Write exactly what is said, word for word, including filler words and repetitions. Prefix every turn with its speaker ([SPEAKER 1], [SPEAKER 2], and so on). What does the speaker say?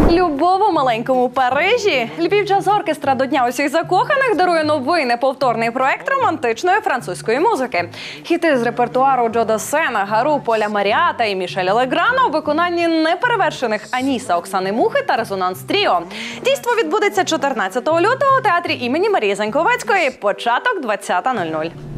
[SPEAKER 1] Любов у маленькому Парижі. Львів Джаз Оркестра до Дня усіх закоханих дарує новий неповторний проект романтичної французької музики. Хіти з репертуару Джо Дассена, Гару, Поля Маріата і Мішеля Леграна у виконанні неперевершених Аніса, Оксани Мухи та Резонанс Тріо. Дійство відбудеться чотирнадцятого лютого у театрі імені Марії Заньковецької. Початок двадцята нуль нуль.